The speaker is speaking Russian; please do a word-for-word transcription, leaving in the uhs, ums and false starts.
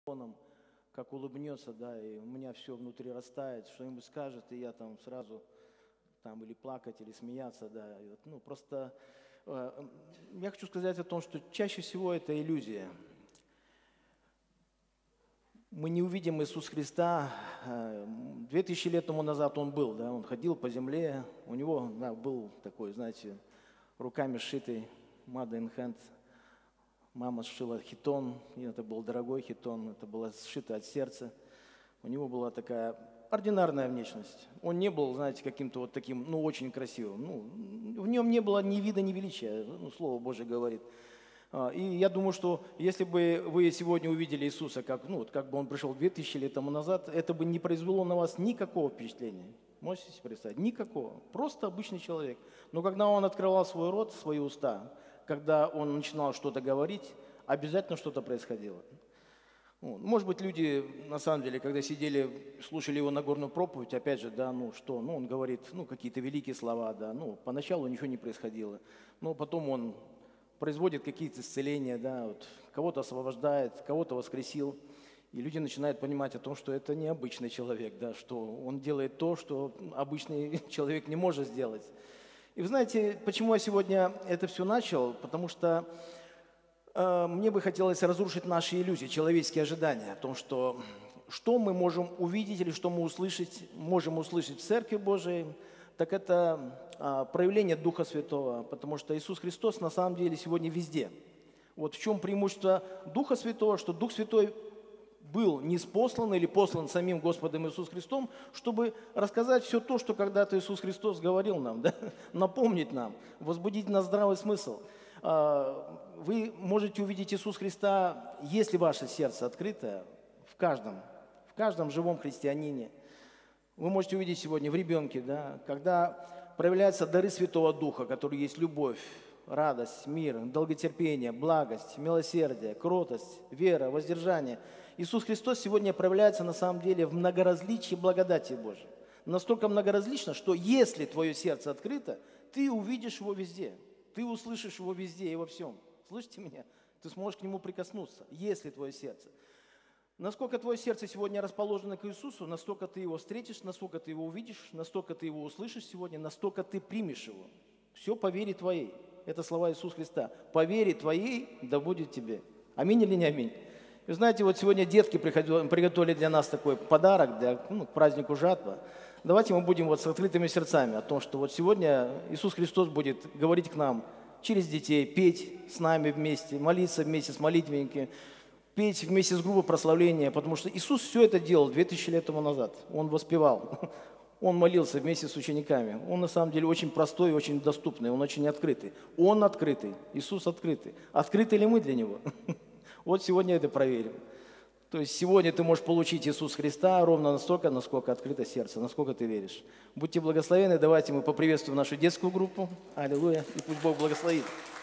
тоном, как улыбнется, да, и у меня все внутри растает, что-нибудь скажет, и я там сразу там или плакать, или смеяться, да. И вот, ну, просто э, я хочу сказать о том, что чаще всего это иллюзия. Мы не увидим Иисуса Христа. Две тысячи лет тому назад Он был, да, Он ходил по земле, у Него, да, был такой, знаете, руками сшитый made in hand. Мама сшила хитон, и это был дорогой хитон, это было сшито от сердца. У него была такая ординарная внешность. Он не был, знаете, каким-то вот таким, ну, очень красивым. Ну, в нем не было ни вида, ни величия, ну, Слово Божие говорит. И я думаю, что если бы вы сегодня увидели Иисуса, как, ну, как бы Он пришел две тысячи лет тому назад, это бы не произвело на вас никакого впечатления. Можете себе представить? Никакого. Просто обычный человек. Но когда Он открывал свой рот, свои уста, когда Он начинал что-то говорить, обязательно что-то происходило. Может быть, люди, на самом деле, когда сидели, слушали Его Нагорную проповедь, опять же, да, ну что, ну Он говорит, ну какие-то великие слова, да, ну поначалу ничего не происходило, но потом Он производит какие-то исцеления, да, вот, кого-то освобождает, кого-то воскресил, и люди начинают понимать о том, что это не обычный человек, да, что Он делает то, что обычный человек не может сделать. И вы знаете, почему я сегодня это все начал? Потому что э, мне бы хотелось разрушить наши иллюзии, человеческие ожидания о том, что что мы можем увидеть или что мы услышать, можем услышать в Церкви Божией, так это э, проявление Духа Святого, потому что Иисус Христос на самом деле сегодня везде. Вот в чем преимущество Духа Святого, что Дух Святой был ниспослан или послан самим Господом Иисусом Христом, чтобы рассказать все то, что когда-то Иисус Христос говорил нам, да? Напомнить нам, возбудить нас здравый смысл. Вы можете увидеть Иисуса Христа, если ваше сердце открыто, в каждом, в каждом живом христианине. Вы можете увидеть сегодня в ребенке, да? Когда проявляются дары Святого Духа, которые есть любовь, радость, мир, долготерпение, благость, милосердие, кротость, вера, воздержание. Иисус Христос сегодня проявляется на самом деле в многоразличии благодати Божией. Настолько многоразлично, что если твое сердце открыто, ты увидишь Его везде. Ты услышишь Его везде и во всем. Слышите меня? Ты сможешь к Нему прикоснуться, если твое сердце. Насколько твое сердце сегодня расположено к Иисусу, настолько ты Его встретишь, настолько ты Его увидишь, настолько ты Его услышишь сегодня, настолько ты примешь Его. Все по вере твоей. Это слова Иисуса Христа. По вере твоей да будет тебе. Аминь или не аминь? Вы знаете, вот сегодня детки приготовили для нас такой подарок для, ну, к празднику жатва. Давайте мы будем вот с открытыми сердцами о том, что вот сегодня Иисус Христос будет говорить к нам через детей, петь с нами вместе, молиться вместе с молитвенниками, петь вместе с группой прославления, потому что Иисус все это делал две тысячи лет тому назад. Он воспевал, Он молился вместе с учениками. Он на самом деле очень простой, очень доступный, Он очень открытый. Он открытый, Иисус открытый. Открыты ли мы для Него? Вот сегодня это проверим. То есть сегодня ты можешь получить Иисуса Христа ровно настолько, насколько открыто сердце, насколько ты веришь. Будьте благословенны. Давайте мы поприветствуем нашу детскую группу. Аллилуйя. И пусть Бог благословит.